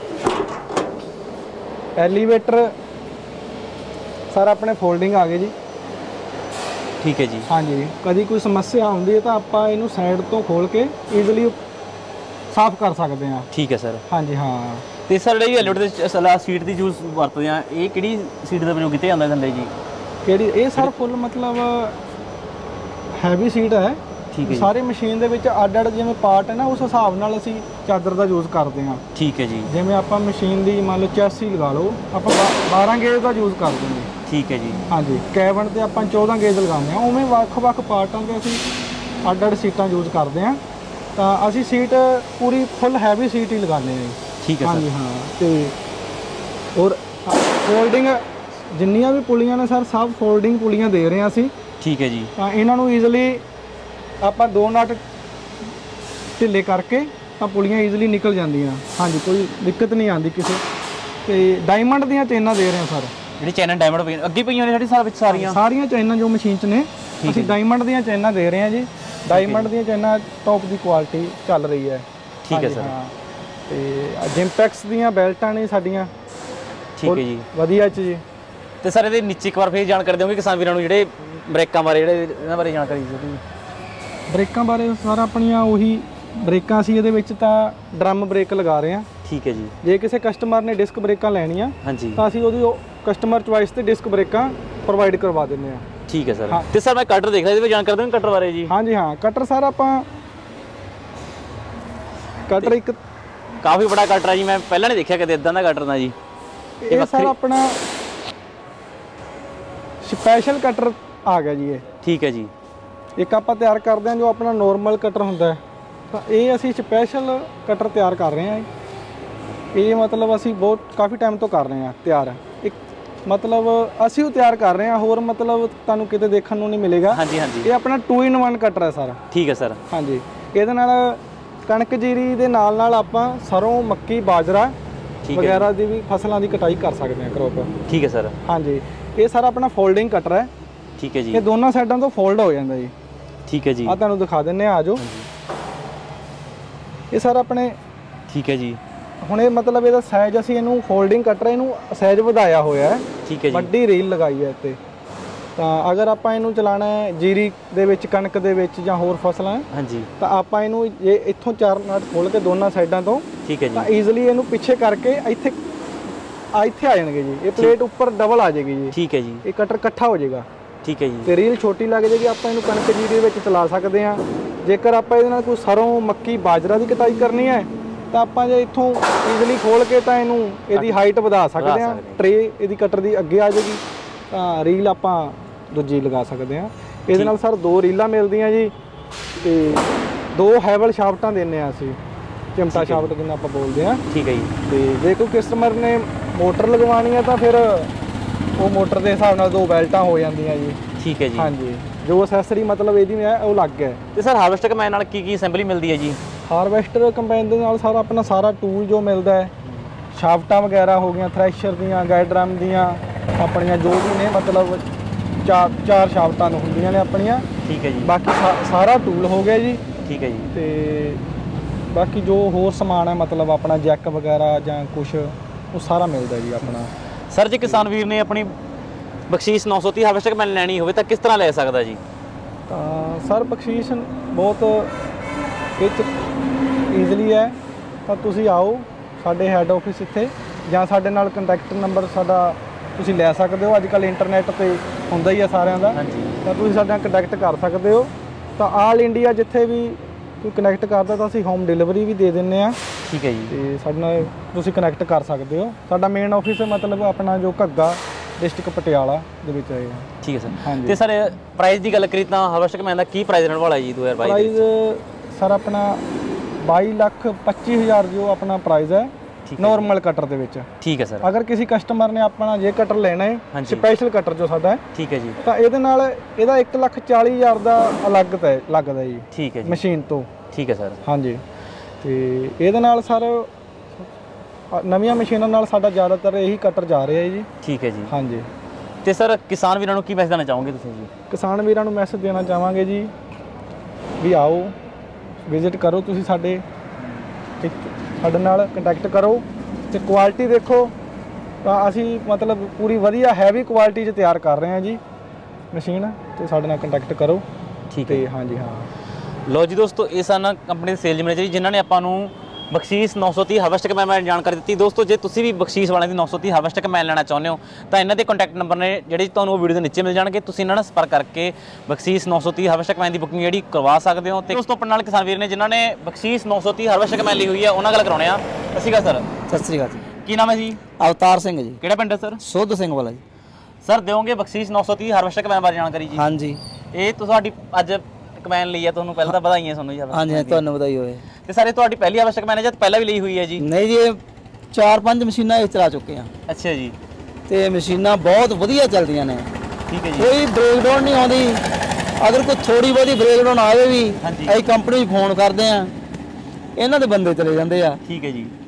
Speaker 3: ਐਲੀਵੇਟਰ ਸਰ ਆਪਣੇ ਫੋਲਡਿੰਗ ਆ ਗਏ ਜੀ। ਠੀਕ ਹੈ ਜੀ। ਹਾਂਜੀ। ਕਦੀ ਕੋਈ ਸਮੱਸਿਆ ਆਉਂਦੀ ਹੈ ਤਾਂ ਆਪਾਂ ਇਹਨੂੰ ਸਾਈਡ ਤੋਂ ਖੋਲ ਕੇ ਈਜ਼ੀਲੀ ਸਾਫ਼ ਕਰ ਸਕਦੇ ਹਾਂ। ਠੀਕ ਹੈ ਸਰ। ਹਾਂਜੀ ਹਾਂ।
Speaker 2: ਤੇ ਸਰ ਜਿਹੜੀ ਐਲੀਵੇਟਰ ਦੇ ਸਲਾ ਸੀਟ ਦੀ ਯੂਜ਼ ਵਰਤਦੇ ਆ, ਇਹ ਕਿਹੜੀ ਸੀਟ ਦਾ ਪ੍ਰਯੋਗ ਕੀਤਾ ਜਾਂਦਾ ਥੱਲੇ ਜੀ? ਕਿਹੜੀ? ਇਹ ਸਰ ਫੁੱਲ ਮਤਲਬ ਹੈਵੀ ਸੀਟ ਹੈ। ਠੀਕ ਹੈ। ਸਾਰੇ ਮਸ਼ੀਨ ਦੇ ਵਿੱਚ ਅੱਡ ਜਿਵੇਂ ਪਾਰਟ ਹੈ ਨਾ, ਉਸ ਹਿਸਾਬ ਨਾਲ ਅਸੀਂ ਚਾਦਰ ਦਾ ਯੂਜ਼ ਕਰਦੇ ਹਾਂ। ਠੀਕ ਹੈ ਜੀ। ਜਿਵੇਂ ਆਪਾਂ ਮਸ਼ੀਨ ਦੀ ਮੰਨ ਲਓ ਚੈਸੀ ਲਗਾ ਲਓ, ਆਪਾਂ 12 ਗੇਜ ਦਾ ਯੂਜ਼ ਕਰਦੇ ਹਾਂ। ਠੀਕ ਹੈ ਜੀ। ਹਾਂਜੀ। ਕੈਬਨ ਤੇ ਆਪਾਂ 14 ਗੇਜ ਲਗਾਉਂਦੇ ਹਾਂ। ਉਵੇਂ ਵੱਖ-ਵੱਖ ਪਾਰਟਾਂ 'ਤੇ ਅਸੀਂ ਅੱਡ ਸੀਟਾਂ ਯੂਜ਼ ਕਰਦੇ ਹਾਂ। ਤਾਂ ਅਸੀਂ ਸੀਟ ਪੂਰੀ ਫੁੱਲ ਹੈਵੀ ਸੀਟ ਹੀ ਲਗਾਉਂਦੇ ਹਾਂ। ਠੀਕ ਹੈ। ਹਾਂਜੀ ਹਾਂ। ਤੇ ਔਰ ਫੋਲਡਿੰਗ ਜਿੰਨੀਆਂ ਵੀ ਪੁਲੀਆਂ ਨੇ ਸਰ ਸਭ ਫੋਲਡਿੰਗ ਪੁਲੀਆਂ ਦੇ ਰਹੇ ਹਾਂ ਅਸੀਂ। ਠੀਕ ਹੈ ਜੀ। ਤਾਂ ਇਹਨਾਂ ਨੂੰ ਈਜ਼ੀਲੀ ਆਪਾਂ ਦੋ ਨਟ ਢਿੱਲੇ ਕਰਕੇ ਤਾਂ ਪੁਲੀਆਂ ਈਜ਼ੀਲੀ ਨਿਕਲ ਜਾਂਦੀਆਂ। ਹਾਂਜੀ, ਕੋਈ ਦਿੱਕਤ ਨਹੀਂ ਆਉਂਦੀ ਕਿਸੇ
Speaker 3: ਤੇ ਡਾਇਮੰਡ ਦੀਆਂ ਚੇਨਾਂ ਦੇ ਰਹੇ ਹਾਂ ਸਰ।
Speaker 2: ਜਿਹੜੀ ਚੈਨਲ ਡਾਇਮੰਡ ਪਈ ਅੱਗੇ ਪਈਆਂ ਨੇ ਸਾਡੀ ਸਾਰ ਵਿੱਚ
Speaker 3: ਸਾਰੀਆਂ ਚੇਨਾਂ ਜੋ ਮਸ਼ੀਨ 'ਚ ਨੇ ਅਸੀਂ ਡਾਇਮੰਡ ਦੀਆਂ ਚੇਨਾਂ ਦੇ ਰਹੇ ਹਾਂ ਜੀ। ਡਾਇਮੰਡ ਦੀਆਂ ਚੇਨਾਂ ਟੌਪ ਦੀ ਕੁਆਲਿਟੀ ਚੱਲ ਰਹੀ ਹੈ।
Speaker 2: ਠੀਕ ਹੈ ਸਰ।
Speaker 3: ਹਾਂ ਤੇ ਜਿੰਪੈਕਸ ਦੀਆਂ ਬੈਲਟਾਂ ਨੇ ਸਾਡੀਆਂ।
Speaker 2: ਠੀਕ ਹੈ ਜੀ,
Speaker 3: ਵਧੀਆ 'ਚ ਜੀ।
Speaker 2: ਤੇ ਸਰ ਇਹਦੇ ਨੀਚੇ ਇੱਕ ਵਾਰ ਫੇਰ ਜਾਣਕਾਰੀ ਦਿਓਗੇ ਕਿਸਾਨ ਵੀਰਾਂ ਨੂੰ ਜਿਹੜੇ ਬ੍ਰੇਕਾਂ ਬਾਰੇ, ਜਿਹੜੇ ਇਹਨਾਂ ਬਾਰੇ ਜਾਣਕਾਰੀ ਦਿਓ ਤੁਸੀਂ।
Speaker 3: ਬ੍ਰੇਕਾਂ ਬਾਰੇ ਸਰ ਆਪਣੀਆਂ ਉਹੀ ਬ੍ਰੇਕਾਂ ਸੀ ਇਹਦੇ ਵਿੱਚ ਤਾਂ ਡਰਮ ਬ੍ਰੇਕ ਲਗਾ ਰਹੇ ਹਾਂ।
Speaker 2: ਠੀਕ ਹੈ ਜੀ।
Speaker 3: ਜੇ ਕਿਸੇ ਕਸਟਮਰ ਨੇ ਡਿਸਕ ਬ੍ਰੇਕਾਂ ਲੈਣੀਆਂ
Speaker 2: ਹਾਂਜੀ
Speaker 3: ਤਾਂ ਅਸੀਂ ਉਹਦੀ ਕਸਟਮਰ ਚੁਆਇਸ ਤੇ ਡਿਸਕ ਬ੍ਰੇਕਾਂ ਪ੍ਰੋਵਾਈਡ ਕਰਵਾ ਦਿੰਦੇ ਹਾਂ।
Speaker 2: ਠੀਕ ਹੈ ਸਰ। ਤੇ ਸਰ ਮੈਂ ਕਟਰ ਦੇਖ ਰਿਹਾ, ਇਹਦੇ ਵਿੱਚ ਜਾਣਕਾਰੀ ਦਿਓ ਕਟਰ ਬਾਰੇ ਜੀ।
Speaker 3: ਹਾਂਜੀ ਹਾਂ, ਕਟਰ ਸਰ ਆਪਾਂ ਕਟਰ ਇੱਕ
Speaker 2: ਕਾਫੀ ਬੜਾ ਕਟਰ ਹੈ ਜੀ, ਮੈਂ ਪਹਿਲਾਂ ਨਹੀਂ ਦੇਖਿਆ ਕਦੇ ਇਦਾਂ ਦਾ ਕਟਰ ਨਾ ਜੀ।
Speaker 3: ਇਹ ਸਰ ਆਪਣਾ ਸਪੈਸ਼ਲ ਕਟਰ ਆ ਗਿਆ ਜੀ ਇਹ।
Speaker 2: ਠੀਕ ਹੈ ਜੀ।
Speaker 3: ਇੱਕ ਆਪਾਂ ਤਿਆਰ ਕਰਦੇ ਹਾਂ ਜੋ ਆਪਣਾ ਨੋਰਮਲ ਕਟਰ ਹੁੰਦਾ ਹੈ, ਤਾਂ ਇਹ ਅਸੀਂ ਸਪੈਸ਼ਲ ਕਟਰ ਤਿਆਰ ਕਰ ਰਹੇ ਹਾਂ। ਇਹ ਮਤਲਬ ਅਸੀਂ ਕਾਫੀ ਟਾਈਮ ਤੋਂ ਕਰ ਰਹੇ ਹਾਂ ਤਿਆਰ। ਇੱਕ ਮਤਲਬ ਅਸੀਂ ਉਹ ਤਿਆਰ ਕਰ ਰਹੇ ਹਾਂ, ਹੋਰ ਮਤਲਬ ਤੁਹਾਨੂੰ ਕਿਤੇ ਦੇਖਣ ਨੂੰ ਨਹੀਂ ਮਿਲੇਗਾ।
Speaker 2: ਹਾਂਜੀ ਹਾਂਜੀ।
Speaker 3: ਇਹ ਆਪਣਾ 2-in-1 ਕਟਰ ਹੈ ਸਰ।
Speaker 2: ਠੀਕ ਹੈ ਸਰ।
Speaker 3: ਹਾਂਜੀ, ਇਹਦੇ ਨਾਲ ਕਣਕ ਜੀਰੀ ਦੇ ਨਾਲ ਨਾਲ ਆਪਾਂ ਸਰੋਂ, ਮੱਕੀ, ਬਾਜਰਾ ਵਗੈਰਾ ਦੀ ਵੀ ਫਸਲਾਂ ਦੀ ਕਟਾਈ ਕਰ ਸਕਦੇ ਹਾਂ, ਕਰੋਪ। ਠੀਕ
Speaker 2: ਹੈ ਸਰ।
Speaker 3: ਹਾਂਜੀ, ਇਹ ਸਾਰਾ ਆਪਣਾ ਫੋਲਡਿੰਗ ਕਟਰ ਹੈ।
Speaker 2: ਠੀਕ ਹੈ ਜੀ।
Speaker 3: ਇਹ ਦੋਨਾਂ ਸਾਈਡਾਂ ਤੋਂ ਫੋਲਡ ਹੋ ਜਾਂਦਾ ਜੀ।
Speaker 2: ਠੀਕ ਹੈ ਜੀ।
Speaker 3: ਆ ਤੁਹਾਨੂੰ ਦਿਖਾ ਦਿੰਨੇ ਆ, ਆਜੋ। ਇਹ ਸਾਰਾ ਆਪਣੇ।
Speaker 2: ਠੀਕ ਹੈ ਜੀ।
Speaker 3: ਹੁਣ ਇਹ ਮਤਲਬ ਇਹਦਾ ਸਾਈਜ਼ ਅਸੀਂ ਇਹਨੂੰ ਫੋਲਡਿੰਗ ਕਟਰ ਇਹਨੂੰ ਸਾਈਜ਼ ਵਧਾਇਆ ਹੋਇਆ ਹੈ।
Speaker 2: ਠੀਕ ਹੈ ਜੀ।
Speaker 3: ਵੱਡੀ ਰੀਲ ਲਗਾਈ ਹੈ ਇੱਥੇ। ਤਾਂ ਅਗਰ ਆਪਾਂ ਇਹਨੂੰ ਚਲਾਉਣਾ ਹੈ ਜੀਰੀ ਦੇ ਵਿੱਚ, ਕਣਕ ਦੇ ਵਿੱਚ ਜਾਂ ਹੋਰ ਫਸਲਾਂ,
Speaker 2: ਹਾਂਜੀ, ਤਾਂ
Speaker 3: ਆਪਾਂ ਇਹਨੂੰ ਜੇ ਇੱਥੋਂ 4 ਨਟ ਖੋਲ ਕੇ ਦੋਨਾਂ ਸਾਈਡਾਂ ਤੋਂ,
Speaker 2: ਠੀਕ ਹੈ ਜੀ,
Speaker 3: ਤਾਂ ਈਜ਼ੀਲੀ ਇਹਨੂੰ ਪਿੱਛੇ ਕਰਕੇ ਇੱਥੇ ਆ ਜਾਣਗੇ ਜੀ। ਇਹ ਪਲੇਟ ਉੱਪਰ ਡਬਲ ਆ ਜਾਏਗੀ ਜੀ। ਠੀਕ ਹੈ ਜੀ। ਇਹ ਕਟਰ ਇਕੱਠਾ ਹੋ ਜਾਏਗਾ। ਠੀਕ ਹੈ ਜੀ। ਤੇ ਰੀਲ ਛੋਟੀ ਲੱਗ ਜਾਏਗੀ, ਆਪਾਂ ਇਹਨੂੰ ਕਣਕ ਜੀਰੀ ਦੇ ਵਿੱਚ ਚਲਾ ਸਕਦੇ ਹਾਂ। ਜੇਕਰ ਆਪਾਂ ਇਹਦੇ ਨਾਲ ਕੋਈ ਸਰੋਂ, ਮੱਕੀ, ਬਾਜਰਾ ਦੀ ਕਟਾਈ ਕਰਨੀ ਹੈ ਤਾਂ ਆਪਾਂ ਜੇ ਇੱਥੋਂ ਈਜ਼ੀਲੀ ਖੋਲ ਕੇ ਤਾਂ ਇਹਦੀ ਹਾਈਟ ਵਧਾ ਸਕਦੇ ਹਾਂ। ਟਰੇ ਇਹਦੀ ਕਟਰ ਦੀ ਅੱਗੇ ਆ ਜਾਏਗੀ, ਤਾਂ ਰੀਲ ਆਪਾਂ ਦੂਜੀ ਲਗਾ ਸਕਦੇ ਹਾਂ। ਇਹਦੇ ਨਾਲ ਸਰ 2 ਰੀਲਾਂ ਮਿਲਦੀਆਂ ਜੀ, ਤੇ 2 ਹੈਵਲ ਸ਼ਾਫਟਾਂ ਦਿੰਦੇ ਹਾਂ ਅਸੀਂ, ਚਿਮਟਾ ਸ਼ਾਫਟ ਜਿੰਨਾ ਆਪਾਂ ਬੋਲਦੇ ਹਾਂ। ਠੀਕ ਹੈ ਜੀ। ਤੇ ਜੇ ਕੋਈ ਕਸਟਮਰ ਨੇ ਮੋਟਰ ਲਗਵਾਉਣੀ ਹੈ ਤਾਂ ਫਿਰ ਉਹ ਮੋਟਰ ਦੇ ਹਿਸਾਬ ਨਾਲ 2 ਬੈਲਟਾਂ ਹੋ ਜਾਂਦੀਆਂ ਜੀ। ਠੀਕ ਹੈ ਜੀ। ਹਾਂਜੀ, ਜੋ ਅਸੈਸਰੀ ਮਤਲਬ ਇਹਦੀ ਹੈ ਉਹ ਅਲੱਗ ਹੈ। ਤੇ ਸਰ ਹਾਰਵੈਸਟਰ ਕੰਬਾਈਨ ਨਾਲ ਕੀ ਅਸੈਂਬਲੀ ਮਿਲਦੀ ਹੈ ਜੀ? ਹਾਰਵੈਸਟਰ ਕੰਬਾਈਨ ਦੇ ਨਾਲ ਸਾਰਾ ਆਪਣਾ ਸਾਰਾ ਟੂਲ ਜੋ ਮਿਲਦਾ ਹੈ, ਸ਼ਾਫਟਾਂ ਵਗੈਰਾ ਹੋ ਗਈਆਂ, ਥ੍ਰੈਸ਼ਰ ਦੀਆਂ, ਗਾਈਡ ਡਰਮ ਦੀਆਂ, ਆਪਣੀਆਂ ਜੋ ਵੀ ਨੇ ਮਤਲਬ 4 ਸ਼ਾਫਟਾਂ ਨੂੰ ਹੁੰਦੀਆਂ ਨੇ ਆਪਣੀਆਂ। ਠੀਕ ਹੈ ਜੀ। ਬਾਕੀ ਸਾਰਾ ਟੂਲ ਹੋ ਗਿਆ ਜੀ। ਠੀਕ ਹੈ ਜੀ। ਤੇ ਬਾਕੀ ਜੋ ਹੋਰ ਸਮਾਨ ਹੈ ਮਤਲਬ ਆਪਣਾ ਜੈਕ ਵਗੈਰਾ ਜਾਂ ਕੁਛ, ਉਹ ਸਾਰਾ ਮਿਲਦਾ ਜੀ ਆਪਣਾ। ਸਰ ਜੇ ਕਿਸਾਨ ਵੀਰ ਨੇ ਆਪਣੀ ਬਖਸ਼ੀਸ਼ 930 ਹਾਰਵੈਸਟਰ ਕੰਬਾਈਨ ਲੈਣੀ ਹੋਵੇ ਤਾਂ ਕਿਸ ਤਰ੍ਹਾਂ ਲੈ ਸਕਦਾ ਜੀ? ਤਾਂ ਸਰ ਬਖਸ਼ੀਸ਼ ਬਹੁਤ ਈਜ਼ੀਲੀ ਹੈ। ਤਾਂ ਤੁਸੀਂ ਆਓ ਸਾਡੇ ਹੈੱਡ ਆਫਿਸ ਇੱਥੇ, ਜਾਂ ਸਾਡੇ ਨਾਲ ਕੰਟੈਕਟ ਨੰਬਰ ਸਾਡਾ ਤੁਸੀਂ ਲੈ ਸਕਦੇ ਹੋ। ਅੱਜ ਕੱਲ੍ਹ ਇੰਟਰਨੈਟ 'ਤੇ ਹੁੰਦਾ ਹੀ ਆ ਸਾਰਿਆਂ ਦਾ। ਤਾਂ ਤੁਸੀਂ ਸਾਡੇ ਨਾਲ ਕੰਟੈਕਟ ਕਰ ਸਕਦੇ ਹੋ। ਤਾਂ ਆਲ ਇੰਡੀਆ ਜਿੱਥੇ ਵੀ ਕੋਈ ਕਨੈਕਟ ਕਰਦਾ ਤਾਂ ਅਸੀਂ ਹੋਮ ਡਿਲੀਵਰੀ ਵੀ ਦੇ ਦਿੰਦੇ ਹਾਂ। ਠੀਕ ਹੈ ਜੀ। ਤੇ ਸਾਡੇ ਨਾਲ ਤੁਸੀਂ ਕਨੈਕਟ ਕਰ ਸਕਦੇ ਹੋ। ਸਾਡਾ ਮੇਨ ਆਫਿਸ ਮਤਲਬ ਆਪਣਾ ਜੋ ਘੱਗਾ ਡਿਸਟ੍ਰਿਕਟ ਪਟਿਆਲਾ ਦੇ ਵਿੱਚ ਆਏਗਾ। ਠੀਕ ਹੈ ਸਰ। ਹਾਂਜੀ। ਤੇ ਸਰ ਪ੍ਰਾਈਸ ਦੀ ਗੱਲ ਕਰੀ ਤਾਂ ਹਾਰਵੈਸਟਰ ਕੰਬਾਈਨ ਦਾ ਕੀ ਪ੍ਰਾਈਸ ਰਹਿਣ ਵਾਲਾ ਜੀ 2022 ਪ੍ਰਾਈਸ? ਸਰ ਆਪਣਾ 22,25,000 ਜੋ ਆਪਣਾ ਪ੍ਰਾਈਸ ਹੈ ਨੋਰਮਲ ਕਟਰ ਦੇ ਵਿੱਚ। ਠੀਕ ਹੈ ਸਰ। ਅਗਰ ਕਿਸੇ ਕਸਟਮਰ ਨੇ ਆਪਣਾ ਜੇ ਕਟਰ ਲੈਣਾ ਹੈ, ਸਪੈਸ਼ਲ ਕਟਰ ਜੋ ਸਾਡਾ ਹੈ, ਠੀਕ ਹੈ ਜੀ, ਤਾਂ ਇਹਦੇ ਨਾਲ ਇਹਦਾ 1,40,000 ਦਾ ਅਲੱਗ ਲੱਗਦਾ ਜੀ। ਠੀਕ ਹੈ ਜੀ, ਮਸ਼ੀਨ ਤੋਂ। ਠੀਕ ਹੈ ਸਰ। ਹਾਂਜੀ। ਤੇ ਇਹਦੇ ਨਾਲ ਸਰ ਨਵੀਆਂ ਮਸ਼ੀਨਾਂ ਨਾਲ ਸਾਡਾ ਜ਼ਿਆਦਾਤਰ ਇਹੀ ਕਟਰ ਜਾ ਰਿਹਾ ਹੈ ਜੀ। ਠੀਕ ਹੈ ਜੀ। ਹਾਂਜੀ। ਤੇ ਸਰ ਕਿਸਾਨ ਵੀਰਾਂ ਨੂੰ ਕੀ ਮੈਸੇਜ ਦੇਣਾ ਚਾਹੋਗੇ ਤੁਸੀਂ ਜੀ? ਕਿਸਾਨ ਵੀਰਾਂ ਨੂੰ ਮੈਸੇਜ ਦੇਣਾ ਚਾਹਾਂਗੇ ਜੀ ਵੀ ਆਓ, ਵਿਜ਼ਿਟ ਕਰੋ ਤੁਸੀਂ ਸਾਡੇ ਨਾਲ ਕੰਟੈਕਟ ਕਰੋ ਤੇ ਕੁਆਲਿਟੀ ਦੇਖੋ। ਤਾਂ ਅਸੀਂ ਮਤਲਬ ਪੂਰੀ ਵਧੀਆ ਹੈਵੀ ਕੁਆਲਿਟੀ 'ਚ ਤਿਆਰ ਕਰ ਰਹੇ ਹਾਂ ਜੀ ਮਸ਼ੀਨ, ਤੇ ਸਾਡੇ ਨਾਲ ਕੰਟੈਕਟ ਕਰੋ। ਠੀਕ ਹੈ। ਹਾਂਜੀ ਹਾਂ। ਲੋ ਜੀ ਦੋਸਤੋ, ਇਹ ਸਨ ਕੰਪਨੀ ਦੇ ਸੇਲਜ਼ ਮੈਨੇਜਰ ਜਿਨ੍ਹਾਂ ਨੇ ਆਪਾਂ ਨੂੰ ਬਖਸ਼ੀਸ਼ 930 ਹਾਰਵੈਸਟਰ ਕੰਬਾਈਨ ਬਾਰੇ ਜਾਣਕਾਰੀ ਦਿੱਤੀ। ਦੋਸਤੋ ਜੇ ਤੁਸੀਂ ਵੀ ਬਖਸ਼ੀਸ਼ ਵਾਲਿਆਂ ਦੀ 930 ਹਾਰਵੈਸਟਰ ਕੰਬਾਈਨ ਲੈਣਾ ਚਾਹੁੰਦੇ ਹੋ ਤਾਂ ਇਹਨਾਂ ਦੇ ਕੰਟੈਕਟ ਨੰਬਰ ਨੇ ਜਿਹੜੇ ਤੁਹਾਨੂੰ ਵੀਡੀਓ ਦੇ ਨੀਚੇ ਮਿਲ ਜਾਣਗੇ। ਤੁਸੀਂ ਇਹਨਾਂ ਨਾਲ ਸੰਪਰਕ ਕਰਕੇ ਬਖਸ਼ੀਸ਼ 930 ਹਾਰਵੈਸਟਰ ਕੰਬਾਈਨ ਦੀ ਬੁਕਿੰਗ ਜਿਹੜੀ ਕਰਵਾ ਸਕਦੇ ਹੋ। ਤੇ ਦੋਸਤੋ ਆਪਣੇ ਨਾਲ ਕਿਸਾਨ ਵੀਰ ਨੇ ਜਿਨ੍ਹਾਂ ਨੇ ਬਖਸ਼ੀਸ਼ 930 ਹਾਰਵੈਸਟਰ ਕੰਬਾਈਨ ਲਈ ਹੋਈ ਹੈ, ਉਹਨਾਂ ਗੱਲ ਕਰਾਉਣੇ ਆ। ਸਤਿ ਸ਼੍ਰੀ ਅਕਾਲ ਸਰ। ਸਤਿ ਸ਼੍ਰੀ ਅਕਾਲ ਜੀ। ਕੀ ਨਾਮ ਹੈ ਜੀ? ਅਵਤਾਰ ਸਿੰਘ ਜੀ। ਕਿਹੜਾ ਪਿੰਡ ਹੈ ਸਰ? ਸੁੱਧ ਸਿੰਘ ਵਾਲਾ ਜੀ। ਸਰ ਦਿਓਗੇ ਬਖਸ਼ੀਸ਼ 930 ਹਾਰਵੈਸਟਰ ਕੰਬਾਈਨ ਬਾਰੇ ਜਾਣਕਾਰੀ ਜੀ? ਹਾਂਜੀ। ਇਹ ਤੁਹਾਡੀ ਅੱਜ ਕੰਬਾਈਨ ਲਈ ਹੈ, ਤੁਹਾਨੂੰ ਪਹਿਲਾਂ ਤਾਂ ਵਧਾਈਆਂ ਤੁਹਾਨੂੰ ਜੀ। ਹਾਂਜੀ, ਤੁਹਾਨੂੰ ਵਧਾਈ ਹੋਵੇ। ਤੇ ਸਰ ਇਹ ਤੁਹਾਡੀ ਪਹਿਲੀ ਹਾਰਵੈਸਟਰ ਕੰਬਾਈਨ ਹੈ ਜਾਂ ਪਹਿਲਾਂ ਵੀ ਲਈ ਹੋਈ ਹੈ ਜੀ? ਨਹੀਂ ਜੀ, 4-5 ਮਸ਼ੀਨਾਂ ਇਸ ਚਲਾ ਚੁੱਕੇ ਆ। ਅੱਛਾ ਜੀ। ਤੇ ਮਸ਼ੀਨਾਂ ਬਹੁਤ ਵਧੀਆ ਚੱਲਦੀਆਂ ਨੇ। ਠੀਕ ਹੈ ਜੀ। ਕੋਈ ਬ੍ਰੇਕਡਾਊਨ ਨਹੀਂ ਆਉਂਦੀ। ਅਗਰ ਕੋਈ ਥੋੜੀ ਬਹੁਤੀ ਬ੍ਰੇਕਡਾਊਨ ਆਵੇ ਵੀ ਅਸੀਂ ਕੰਪਨੀ ਨੂੰ ਫੋਨ ਕਰਦੇ ਆ, ਇਹਨਾਂ ਦੇ ਬੰਦੇ ਚਲੇ ਜਾਂਦੇ ਆ। ਠੀਕ ਹੈ ਜੀ।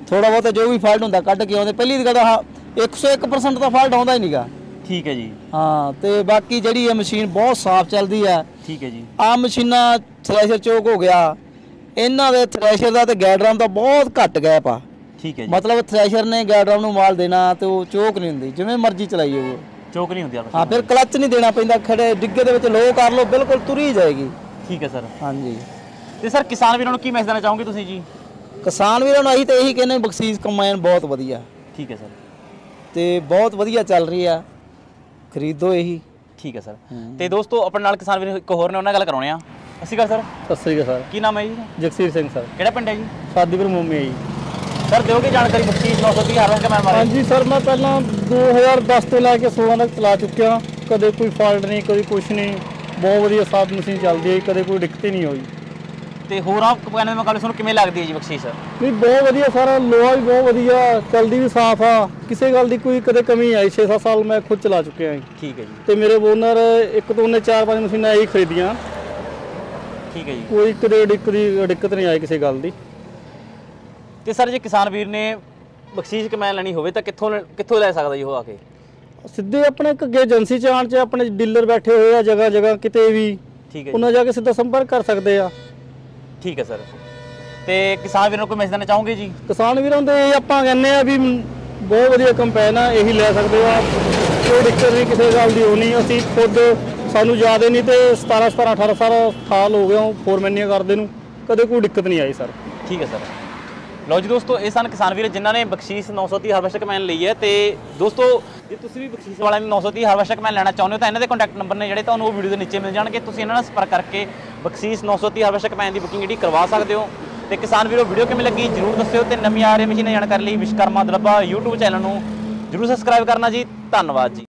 Speaker 1: ਥੋੜਾ ਬਹੁਤਾ ਜੋ ਵੀ ਫਾਲਟ ਹੁੰਦਾ ਕੱਢ ਕੇ ਆਉਂਦੇ। ਪਹਿਲੀ ਦੀ ਗੱਲ ਤਾਂ 101% ਦਾ ਫਾਲਟ ਆਉਂਦਾ ਹੀ ਨਹੀਂਗਾ।
Speaker 2: ਠੀਕ ਹੈ ਜੀ।
Speaker 1: ਹਾਂ ਤੇ ਬਾਕੀ ਜਿਹੜੀ ਇਹ ਮਸ਼ੀਨ ਬਹੁਤ ਸਾਫ਼ ਚੱਲਦੀ ਆ।
Speaker 2: ਠੀਕ ਹੈ ਜੀ।
Speaker 1: ਆਮ ਮਸ਼ੀਨਾਂ ਥ੍ਰੈਸ਼ਰ ਚੋਕ ਹੋ ਗਿਆ, ਇਹਨਾਂ ਦੇ ਥ੍ਰੈਸ਼ਰ ਦਾ ਤੇ ਗੈਡਰਮ ਦਾ ਬਹੁਤ ਘੱਟ ਗੈਪ ਆ।
Speaker 2: ਠੀਕ ਹੈ ਜੀ।
Speaker 1: ਮਤਲਬ ਥ੍ਰੈਸ਼ਰ ਨੇ ਗੈਡਰਮ ਨੂੰ ਮਾਲ ਦੇਣਾ ਤੇ ਉਹ ਚੋਕ ਨਹੀਂ ਹੁੰਦੀ, ਜਿਵੇਂ ਮਰਜ਼ੀ ਚਲਾਈਏ ਉਹ
Speaker 2: ਚੋਕ ਨਹੀਂ ਹੁੰਦੀ।
Speaker 1: ਹਾਂ ਫਿਰ ਕਲੱਚ ਨਹੀਂ ਦੇਣਾ ਪੈਂਦਾ, ਖੜੇ ਡਿੱਗੇ ਦੇ ਵਿੱਚ ਲੋ ਕਰ ਲਓ, ਬਿਲਕੁਲ ਤੁਰੀ ਜਾਏਗੀ।
Speaker 2: ਠੀਕ ਹੈ ਸਰ।
Speaker 1: ਹਾਂਜੀ
Speaker 2: ਤੇ ਸਰ ਕਿਸਾਨ ਵੀਰਾਂ ਨੂੰ ਕੀ ਮੈਸੇਜ ਦੇਣਾ ਚਾਹੋਗੇ ਤੁਸੀਂ ਜੀ?
Speaker 1: ਕਿਸਾਨ ਵੀਰਾਂ ਨੂੰ ਅਸੀਂ ਤਾਂ ਇਹੀ ਕਹਿੰਦੇ ਬਖਸ਼ੀਸ਼ ਕੰਬਾਈਨ ਬਹੁਤ ਵਧੀਆ।
Speaker 2: ਠੀਕ ਹੈ ਸਰ।
Speaker 1: ਤੇ ਬਹੁਤ ਵਧੀਆ ਚੱਲ ਰਹੀ ਆ, ਖਰੀਦੋ ਇਹੀ।
Speaker 2: ਠੀਕ ਹੈ ਸਰ। ਤੇ ਦੋਸਤੋ ਆਪਣੇ ਨਾਲ ਕਿਸਾਨ ਵੀਰ ਇੱਕ ਹੋਰ ਨੇ, ਉਹਨਾਂ ਨਾਲ ਗੱਲ ਕਰਾਉਣੇ ਆ। ਅਸੀਂ ਗੱਲ ਸਰ।
Speaker 1: ਸਤਿ ਸ੍ਰੀ ਅਕਾਲ ਸਰ।
Speaker 2: ਕੀ ਨਾਮ ਹੈ ਜੀ?
Speaker 1: ਜਗਸੀਰ ਸਿੰਘ ਸਰ।
Speaker 2: ਕਿਹੜਾ ਪਿੰਡ ਹੈ ਜੀ?
Speaker 1: ਸਾਦੀਪੁਰ ਮੋਮੀ ਹੈ ਜੀ।
Speaker 2: ਸਰ ਦਿਓਗੇ ਜਾਣਕਾਰੀ ਬਖਸ਼ੀਸ਼ 930 ਹਾਰਵੈਸਟ ਕੰਬਾਈਨ ਬਾਰੇ?
Speaker 1: ਹਾਂਜੀ ਸਰ, ਮੈਂ ਪਹਿਲਾਂ 2010 ਤੋਂ ਲੈ ਕੇ 16 ਤੱਕ ਚਲਾ ਚੁੱਕਿਆ, ਕਦੇ ਕੋਈ ਫਾਲਟ ਨਹੀਂ, ਕਦੇ ਕੁਛ ਨਹੀਂ, ਬਹੁਤ ਵਧੀਆ ਸਾਫ ਮਸ਼ੀਨ ਚੱਲਦੀ ਹੈ, ਕਦੇ ਕੋਈ ਦਿੱਕਤ ਹੀ ਨਹੀਂ ਹੋਈ।
Speaker 2: ਤੇ ਹੋਰਾਂ ਕੰਬਾਈਨਾਂ ਦੇ ਮੁਕਾਬਲੇ ਤੁਹਾਨੂੰ ਕਿਵੇਂ ਲੱਗਦੀ ਹੈ ਜੀ ਬਖਸ਼ੀਸ਼?
Speaker 1: ਨਹੀਂ ਬਹੁਤ ਵਧੀਆ ਸਾਰਾ, ਲੋਹਾ ਵੀ ਬਹੁਤ ਵਧੀਆ, ਚੱਲਦੀ ਵੀ ਸਾਫ ਆ, ਕਿਸੇ ਗੱਲ ਦੀ ਕੋਈ ਕਦੇ ਕਮੀ ਆਈ। 6-7 ਸਾਲ ਮੈਂ ਖੁਦ ਚਲਾ ਚੁੱਕਿਆ ਹਾਂ।
Speaker 2: ਠੀਕ ਹੈ ਜੀ।
Speaker 1: ਤੇ ਮੇਰੇ ਓਨਰ ਇੱਕ ਤੋਂ ਉਹਨੇ 4-5 ਮਸ਼ੀਨਾਂ ਇਹੀ ਖਰੀਦੀਆਂ।
Speaker 2: ਠੀਕ ਹੈ ਜੀ।
Speaker 1: ਕੋਈ ਕਦੇ ਦਿੱਕਤ ਨਹੀਂ ਆਈ ਕਿਸੇ ਗੱਲ ਦੀ।
Speaker 2: ਤੇ ਸਰ ਜੇ ਕਿਸਾਨ ਵੀਰ ਨੇ ਬਖਸ਼ੀਸ਼ ਕੰਬਾਈਨ ਲੈਣੀ ਹੋਵੇ ਤਾਂ ਕਿੱਥੋਂ ਲੈ ਸਕਦਾ ਜੀ ਉਹ ਆ ਕੇ?
Speaker 1: ਸਿੱਧੇ ਆਪਣੇ ਅੱਗੇ ਏਜੰਸੀ ਚ ਆਉਣ ਚ ਆਪਣੇ ਡੀਲਰ ਬੈਠੇ ਹੋਏ ਆ ਜਗ੍ਹਾ ਜਗ੍ਹਾ ਕਿਤੇ ਵੀ,
Speaker 2: ਠੀਕ ਹੈ
Speaker 1: ਉਹਨਾਂ ਜਾ ਕੇ ਸਿੱਧਾ ਸੰਪਰਕ ਕਰ ਸਕਦੇ ਆ।
Speaker 2: ਠੀਕ ਹੈ ਸਰ। ਤੇ ਕਿਸਾਨ ਵੀਰਾਂ ਨੂੰ ਕੋਈ ਮੈਸੇਜ ਦੇਣਾ ਚਾਹੋਗੇ ਜੀ?
Speaker 1: ਕਿਸਾਨ ਵੀਰਾਂ ਦੇ ਆਪਾਂ ਕਹਿੰਦੇ ਆ ਵੀ ਬਹੁਤ ਵਧੀਆ ਕੰਪੈਨ ਆ, ਇਹੀ ਲੈ ਸਕਦੇ ਆ, ਕੋਈ ਦਿੱਕਤ ਨਹੀਂ ਕਿਸੇ ਗੱਲ ਦੀ ਹੋਣੀ। ਅਸੀਂ ਖੁਦ ਸਾਨੂੰ ਜ਼ਿਆਦਾ ਨਹੀਂ ਤੇ 17-18 ਸਾਲ ਹੋ ਗਏ ਫੋਰਮੈਨੀਆਂ ਕਰਦੇ ਨੂੰ, ਕਦੇ ਕੋਈ ਦਿੱਕਤ ਨਹੀਂ ਆਈ ਸਰ।
Speaker 2: ਠੀਕ ਹੈ ਸਰ। ਲਓ ਜੀ ਦੋਸਤੋ, ਇਹ ਸਨ ਕਿਸਾਨ ਵੀਰ ਜਿਨ੍ਹਾਂ ਨੇ ਬਖਸ਼ੀਸ਼ 930 ਹਾਰਵੈਸਟ ਕੰਬਾਈਨ ਲਈ ਹੈ। ਤੇ ਦੋਸਤੋ ਜੇ ਤੁਸੀਂ ਵੀ ਬਖਸ਼ੀਸ਼ ਵਾਲਿਆਂ ਨੂੰ 930 ਹਾਰਵੈਸਟ ਕੰਬਾਈਨ ਲੈਣਾ ਚਾਹੁੰਦੇ ਹੋ ਤਾਂ ਇਹਨਾਂ ਦੇ ਕੰਟੈਕਟ ਨੰਬਰ ਨੇ ਜਿਹੜੇ ਤੁਹਾਨੂੰ ਉਹ ਵੀਡੀਓ ਦੇ ਨੀਚੇ ਮਿਲ ਜਾਣਗੇ। ਤੁਸੀਂ ਇਹਨਾਂ ਨਾਲ ਸੰਪਰਕ ਕਰਕੇ ਬਖਸ਼ੀਸ਼ 930 ਹਾਰਵੈਸਟ ਕੰਬਾਈਨ ਦੀ ਬੁਕਿੰਗ ਜਿਹੜੀ ਕਰਵਾ ਸਕਦੇ ਹੋ। ਤੇ ਕਿਸਾਨ ਵੀਰੋ ਵੀਡੀਓ ਕਿਵੇਂ ਲੱਗੀ ਜਰੂਰ ਦੱਸਿਓ ਤੇ ਨਵੀਂ ਆ ਰਹੀ ਮਸ਼ੀਨਾਂ ਜਾਣਕਾਰੀ ਲਈ ਵਿਸ਼ਵਕਰਮਾ ਦਲੱਬਾ YouTube ਚੈਨਲ ਨੂੰ ਜਰੂਰ ਸਬਸਕ੍ਰਾਈਬ ਕਰਨਾ ਜੀ। ਧੰਨਵਾਦ ਜੀ।